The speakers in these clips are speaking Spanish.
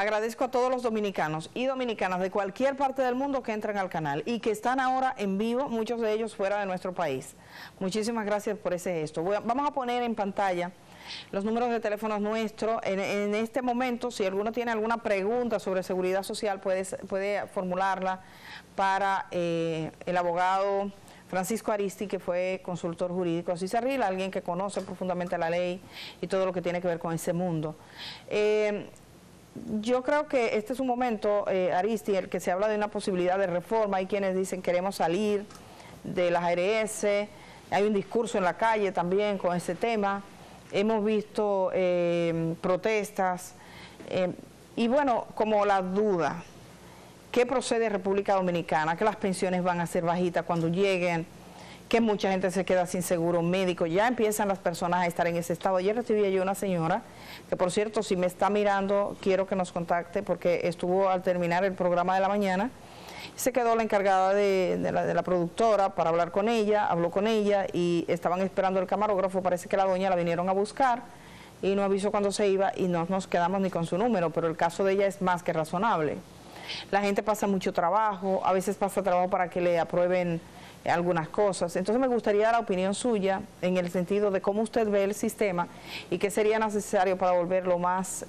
Agradezco a todos los dominicanos y dominicanas de cualquier parte del mundo que entran al canal y que están ahora en vivo, muchos de ellos fuera de nuestro país. Muchísimas gracias por ese gesto. Vamos a poner en pantalla los números de teléfonos nuestros. En este momento, si alguno tiene alguna pregunta sobre seguridad social, puede formularla para el abogado Francisco Aristi, que fue consultor jurídico CISARRIL, alguien que conoce profundamente la ley y todo lo que tiene que ver con ese mundo. Yo creo que este es un momento, Aristi, el que se habla de una posibilidad de reforma. Hay quienes dicen queremos salir de las ARS, hay un discurso en la calle también con ese tema. Hemos visto protestas y bueno, como la duda, ¿qué procede en República Dominicana? Que las pensiones van a ser bajitas cuando lleguen, que mucha gente se queda sin seguro médico, ya empiezan las personas a estar en ese estado. Ayer recibí yo una señora, que por cierto, si me está mirando, quiero que nos contacte porque estuvo al terminar el programa de la mañana, se quedó la encargada de la productora para hablar con ella, habló con ella y estaban esperando el camarógrafo. Parece que la doña la vinieron a buscar y no avisó cuando se iba y no nos quedamos ni con su número, pero el caso de ella es más que razonable. La gente pasa mucho trabajo, a veces pasa trabajo para que le aprueben algunas cosas. Entonces me gustaría la opinión suya en el sentido de cómo usted ve el sistema y qué sería necesario para volverlo más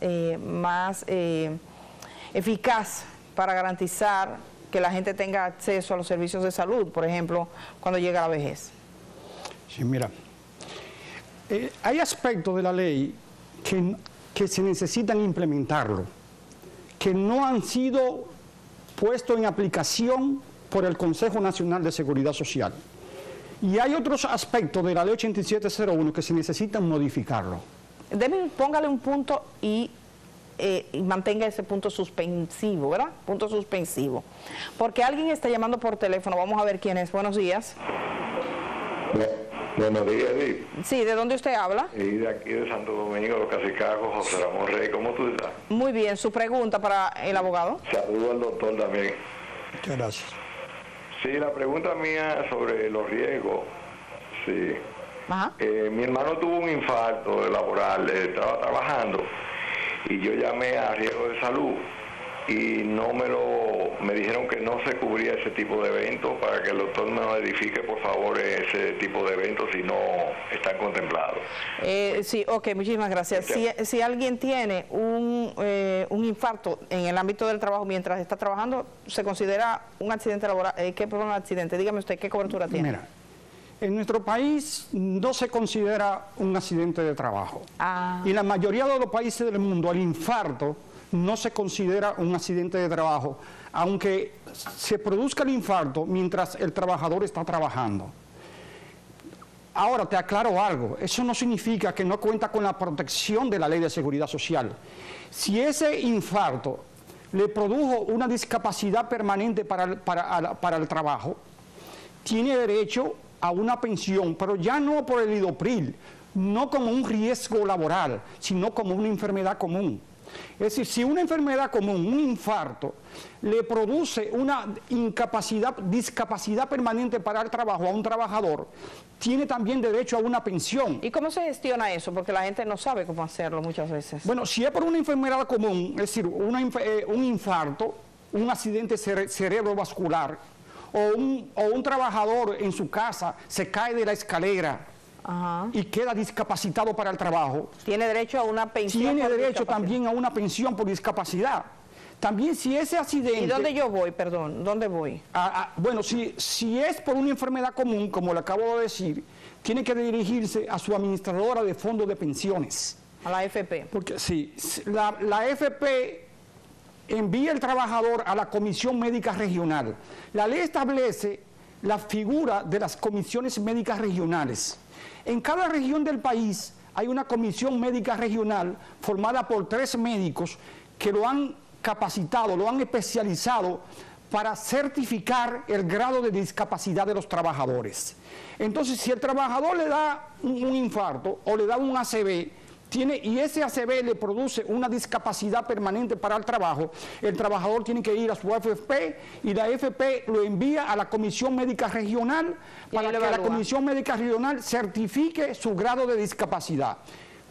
eficaz para garantizar que la gente tenga acceso a los servicios de salud, por ejemplo, cuando llega la vejez. Sí, mira, hay aspectos de la ley que se necesitan implementarlo, que no han sido puestos en aplicación por el Consejo Nacional de Seguridad Social. Y hay otros aspectos de la ley 8701 que se necesitan modificarlo. Póngale un punto y mantenga ese punto suspensivo, ¿verdad? Punto suspensivo. Porque alguien está llamando por teléfono, vamos a ver quién es. Buenos días. Buenos días, Edith. Sí, ¿de dónde usted habla? Y de aquí de Santo Domingo, Los Cacicacos, José Ramón Rey. ¿Cómo tú estás? Muy bien, su pregunta para el abogado. Saludo al doctor también. Muchas gracias. Sí, la pregunta mía sobre los riesgos. Sí. Ajá. Mi hermano tuvo un infarto laboral, estaba trabajando y yo llamé a riesgo de salud y me dijeron que no se cubría ese tipo de eventos, para que el doctor me verifique por favor ese tipo de eventos si no están contemplados. Sí, ok, muchísimas gracias. Si alguien tiene un infarto en el ámbito del trabajo mientras está trabajando, ¿se considera un accidente laboral? ¿Qué es un accidente? Dígame usted, ¿qué cobertura tiene? Mira, en nuestro país no se considera un accidente de trabajo. Y en la mayoría de los países del mundo el infarto no se considera un accidente de trabajo, aunque se produzca el infarto mientras el trabajador está trabajando. Ahora te aclaro algo, eso no significa que no cuenta con la protección de la Ley de Seguridad Social. Si ese infarto le produjo una discapacidad permanente para el trabajo, tiene derecho a una pensión, pero ya no por el IDOPRIL, no como un riesgo laboral, sino como una enfermedad común. Es decir, si una enfermedad común, un infarto, le produce una discapacidad permanente para el trabajo a un trabajador, tiene también derecho a una pensión. ¿Y cómo se gestiona eso? Porque la gente no sabe cómo hacerlo muchas veces. Bueno, si es por una enfermedad común, es decir, un infarto, un accidente cerebrovascular, o un trabajador en su casa se cae de la escalera, ajá, y queda discapacitado para el trabajo, tiene derecho a una pensión. Tiene derecho también a una pensión por discapacidad. También si ese accidente... ¿Y dónde yo voy, perdón? ¿Dónde voy? Bueno, si es por una enfermedad común, como le acabo de decir, tiene que dirigirse a su administradora de fondos de pensiones. A la AFP. Porque sí, la AFP envía el trabajador a la Comisión Médica Regional. La ley establece la figura de las comisiones médicas regionales. En cada región del país hay una comisión médica regional formada por 3 médicos que lo han capacitado, lo han especializado para certificar el grado de discapacidad de los trabajadores. Entonces, si el trabajador le da un infarto o le da un ACV, y ese ACV le produce una discapacidad permanente para el trabajo, el trabajador tiene que ir a su AFP y la AFP lo envía a la Comisión Médica Regional para que la Comisión Médica Regional certifique su grado de discapacidad.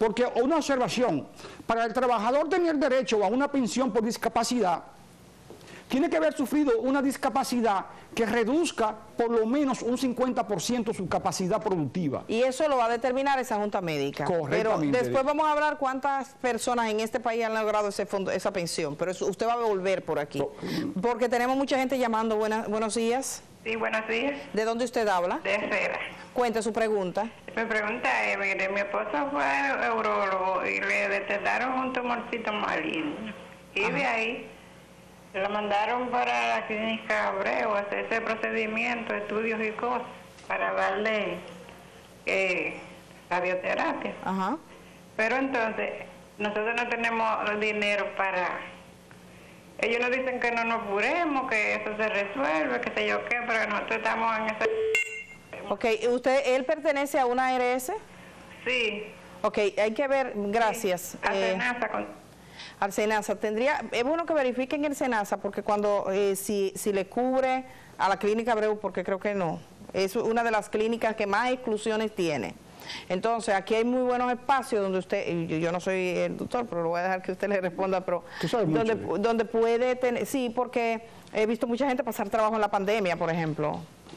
Porque una observación, para el trabajador tener derecho a una pensión por discapacidad, tiene que haber sufrido una discapacidad que reduzca por lo menos un 50% su capacidad productiva. Y eso lo va a determinar esa junta médica. Correctamente. Pero después vamos a hablar cuántas personas en este país han logrado ese fondo, esa pensión. Pero eso, usted va a volver por aquí. Porque tenemos mucha gente llamando. Buenos días. Sí, buenos días. ¿De dónde usted habla? De Cera. Cuente su pregunta. Mi pregunta es, mire, mi esposo fue al urologo y le detectaron un tumorcito maligno. Y de ahí lo mandaron para la clínica Abreu a hacer ese procedimiento, estudios y cosas, para darle radioterapia. Ajá. Pero entonces, nosotros no tenemos dinero para... Ellos nos dicen que no nos apuremos, que eso se resuelve, que sé yo qué, pero nosotros estamos en ese... Ok, ¿él pertenece a una ARS? Sí. Ok, hay que ver, gracias. Al SENASA, es bueno que verifiquen el SENASA, porque cuando, si le cubre a la clínica Abreu, porque creo que no, es una de las clínicas que más exclusiones tiene. Entonces, aquí hay muy buenos espacios donde usted, yo no soy el doctor, pero lo voy a dejar que usted le responda, pero donde puede tener, sí, porque he visto mucha gente pasar trabajo en la pandemia, por ejemplo,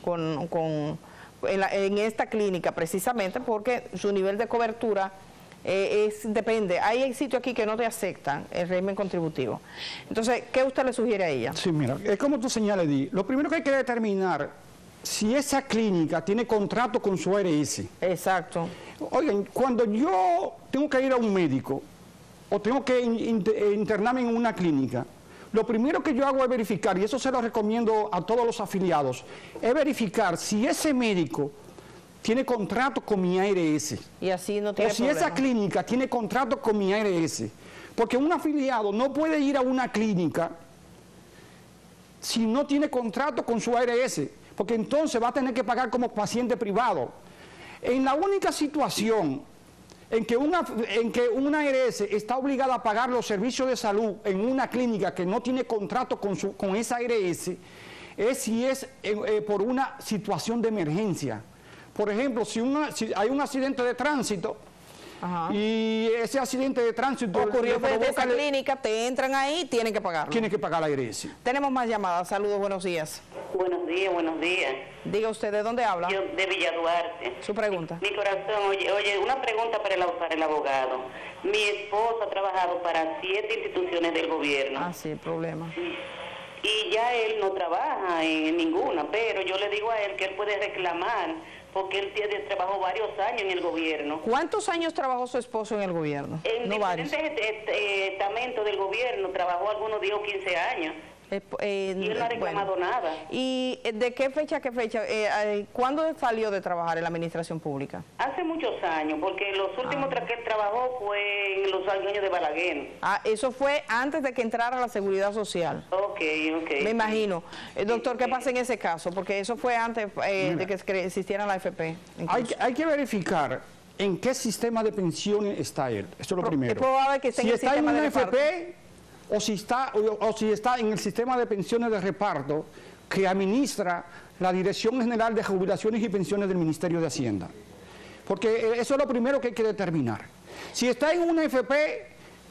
en esta clínica, precisamente porque su nivel de cobertura depende. Hay sitios aquí que no te aceptan el régimen contributivo. Entonces, ¿qué usted le sugiere a ella? Sí, mira, es como tú señalas, Di. Lo primero que hay que determinar si esa clínica tiene contrato con su ARS. Exacto. Oigan, cuando yo tengo que ir a un médico o tengo que internarme en una clínica, lo primero que yo hago es verificar, y eso se lo recomiendo a todos los afiliados, es verificar si ese médico tiene contrato con mi ARS. Y así no tiene problema. O si esa clínica tiene contrato con mi ARS. Porque un afiliado no puede ir a una clínica si no tiene contrato con su ARS, porque entonces va a tener que pagar como paciente privado. En la única situación en que una ARS está obligada a pagar los servicios de salud en una clínica que no tiene contrato con esa ARS, es si es por una situación de emergencia. Por ejemplo, si hay un accidente de tránsito, ajá, y ese accidente de tránsito ocurrió desde esa clínica, te entran ahí, tienen que pagarlo. Tienen que pagar la ARS. Tenemos más llamadas. Saludos, buenos días. Buenos días, buenos días. Diga usted, ¿de dónde habla? Yo de Villa Duarte. Su pregunta. Mi corazón, oye, una pregunta para el abogado. Mi esposo ha trabajado para 7 instituciones del gobierno. Ah, sí, el problema. Y ya él no trabaja en ninguna, pero yo le digo a él que él puede reclamar, porque él trabajó varios años en el gobierno. ¿Cuántos años trabajó su esposo en el gobierno? En diferentes estamentos del gobierno, trabajó algunos 10 o 15 años. Y él no ha reclamado nada. ¿Y de qué fecha a qué fecha? ¿Cuándo salió de trabajar en la administración pública? Hace muchos años, porque los últimos que él trabajó fue en los años de Balaguer. Ah, eso fue antes de que entrara la Seguridad Social. Ok. Me imagino. Doctor, ¿qué pasa en ese caso? Porque eso fue antes de que existiera la AFP. Hay que verificar en qué sistema de pensiones está él. Eso es lo primero. Es probable que esté en el sistema de AFP, o si está en el sistema de pensiones de reparto que administra la Dirección General de Jubilaciones y Pensiones del Ministerio de Hacienda. Porque eso es lo primero que hay que determinar. Si está en una AFP,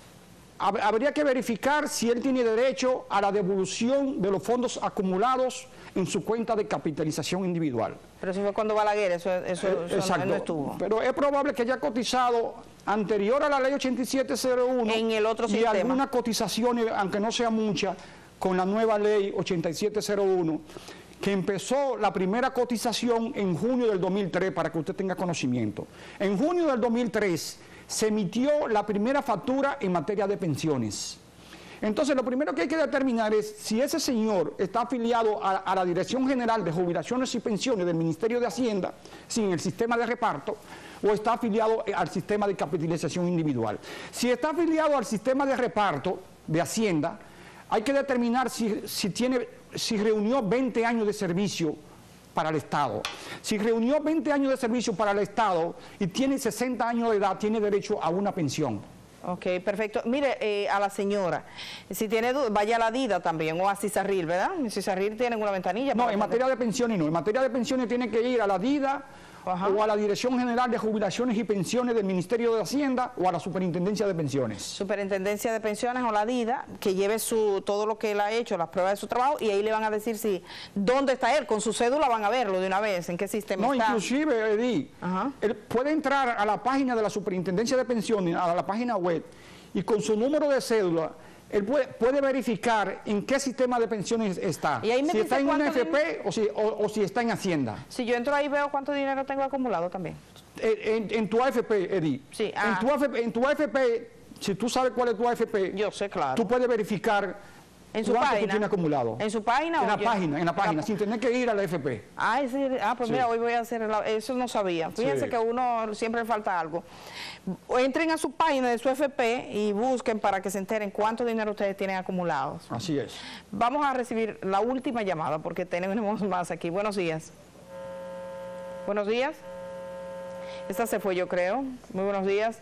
habría que verificar si él tiene derecho a la devolución de los fondos acumulados en su cuenta de capitalización individual. Pero eso fue cuando Balaguer, eso no estuvo. Pero es probable que haya cotizado anterior a la ley 8701 en el otro sistema. Y algunas cotizaciones, aunque no sea mucha, con la nueva ley 8701, que empezó la primera cotización en junio del 2003, para que usted tenga conocimiento. En junio del 2003 se emitió la primera factura en materia de pensiones. Entonces, lo primero que hay que determinar es si ese señor está afiliado a la Dirección General de Jubilaciones y Pensiones del Ministerio de Hacienda, sin el sistema de reparto, o está afiliado al sistema de capitalización individual. Si está afiliado al sistema de reparto de Hacienda, hay que determinar si reunió 20 años de servicio para el Estado. Si reunió 20 años de servicio para el Estado y tiene 60 años de edad, tiene derecho a una pensión. Ok, perfecto. Mire, a la señora, si tiene dudas, vaya a la DIDA también, o a CISARRIL, ¿verdad? En CISARRIL tienen una ventanilla. No, en materia de pensiones no. En materia de pensiones tiene que ir a la DIDA o a la Dirección General de Jubilaciones y Pensiones del Ministerio de Hacienda o a la Superintendencia de Pensiones. Superintendencia de Pensiones o la DIDA, que lleve todo lo que él ha hecho, las pruebas de su trabajo, y ahí le van a decir dónde está él, con su cédula van a verlo de una vez, en qué sistema está. No, inclusive, Edith, él puede entrar a la página de la Superintendencia de Pensiones, a la página web, y con su número de cédula, él puede verificar en qué sistema de pensiones está. Y ahí me si dice está en una AFP o si está en Hacienda. Si yo entro ahí veo cuánto dinero tengo acumulado también. En tu AFP, Edith. Sí, en tu AFP, si tú sabes cuál es tu AFP, yo sé, claro. Tú puedes verificar en su cuánto página. tú tienes acumulado. ¿En su página? En la página, sin tener que ir a la AFP. Pues mira, hoy voy a hacer, eso no sabía. Fíjense que uno siempre le falta algo. Entren a su página de su AFP y busquen para que se enteren cuánto dinero ustedes tienen acumulados. Así es. Vamos a recibir la última llamada porque tenemos más aquí. Buenos días. Buenos días. Esta se fue, yo creo. Muy buenos días.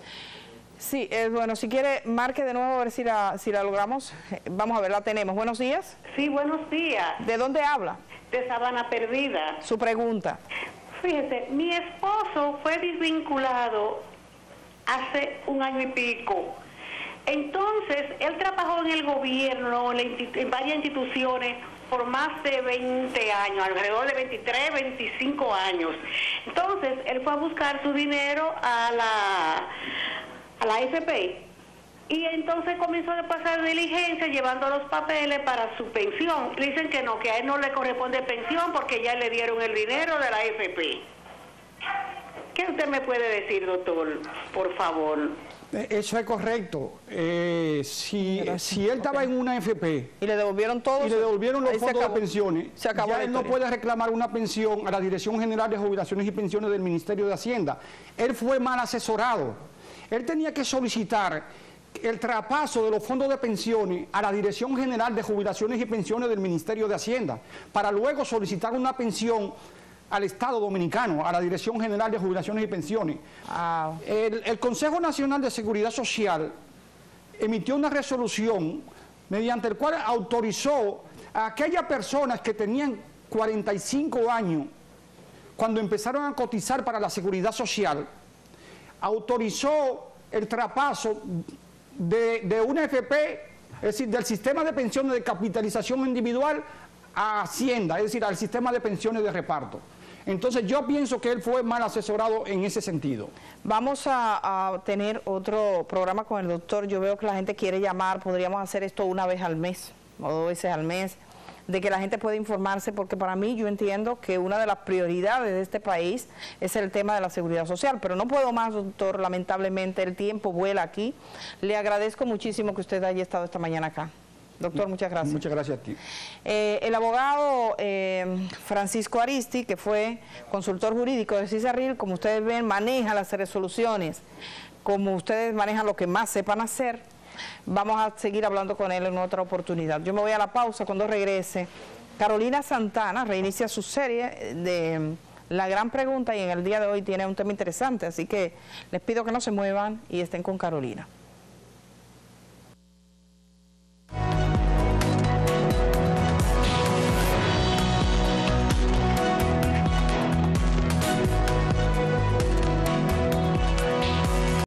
Sí, bueno, si quiere, marque de nuevo a ver si la logramos. Vamos a ver, la tenemos. Buenos días. Sí, buenos días. ¿De dónde habla? De Sabana Perdida. Su pregunta. Fíjese, mi esposo fue desvinculado hace 1 año y pico. Entonces, él trabajó en el gobierno, en varias instituciones, por más de 20 años, alrededor de 23, 25 años. Entonces, él fue a buscar su dinero a la AFP y entonces comenzó a pasar diligencia llevando los papeles para su pensión. Le dicen que no, que a él no le corresponde pensión porque ya le dieron el dinero de la AFP. ¿Qué usted me puede decir, doctor, por favor? Eso es correcto. Si él estaba en una AFP y le devolvieron todo, y le devolvieron los fondos de pensiones, ya él no puede reclamar una pensión a la Dirección General de Jubilaciones y Pensiones del Ministerio de Hacienda. Él fue mal asesorado. Él tenía que solicitar el traspaso de los fondos de pensiones a la Dirección General de Jubilaciones y Pensiones del Ministerio de Hacienda, para luego solicitar una pensión al Estado Dominicano, a la Dirección General de Jubilaciones y Pensiones. El Consejo Nacional de Seguridad Social emitió una resolución mediante la cual autorizó a aquellas personas que tenían 45 años cuando empezaron a cotizar para la Seguridad Social, autorizó el traspaso de una AFP, es decir, del sistema de pensiones de capitalización individual a Hacienda, es decir, al sistema de pensiones de reparto. Entonces yo pienso que él fue mal asesorado en ese sentido. Vamos a tener otro programa con el doctor. Yo veo que la gente quiere llamar, podríamos hacer esto 1 vez al mes o 2 veces al mes, de que la gente pueda informarse, porque para mí yo entiendo que una de las prioridades de este país es el tema de la seguridad social, pero no puedo más, doctor, lamentablemente el tiempo vuela aquí. Le agradezco muchísimo que usted haya estado esta mañana acá. Doctor, muchas gracias. Muchas gracias a ti. El abogado Francisco Aristi, que fue consultor jurídico de CISARRIL, como ustedes ven, maneja las resoluciones, como ustedes manejan lo que más sepan hacer. Vamos a seguir hablando con él en otra oportunidad. Yo me voy a la pausa. Cuando regrese, Carolina Santana reinicia su serie de La Gran Pregunta y en el día de hoy tiene un tema interesante, así que les pido que no se muevan y estén con Carolina.